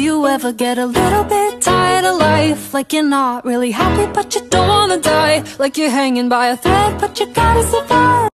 you ever get a little bit tired of life? Like you're not really happy but you don't wanna die, like you're hanging by a thread but you gotta survive.